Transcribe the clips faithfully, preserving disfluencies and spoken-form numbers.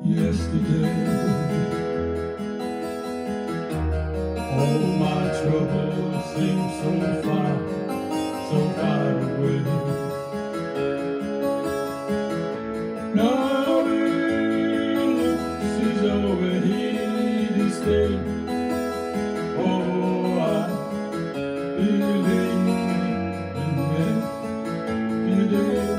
yesterday. All my troubles seem so far, so far away. Now it looks as though we're here to stay. Oh, I believe in yesterday.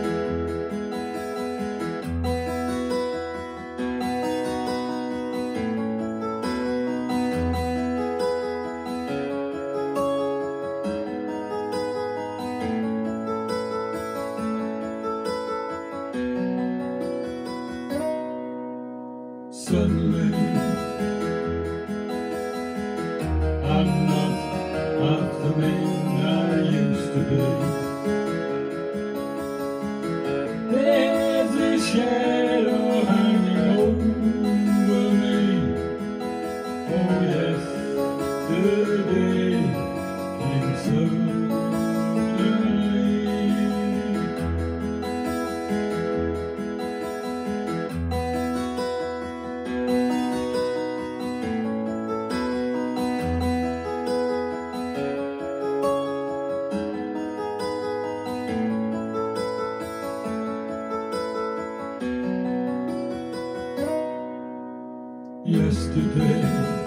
Suddenly, I'm not half the man I used to be. There's a shadow hanging over me. Oh yes, the day came suddenly. Yesterday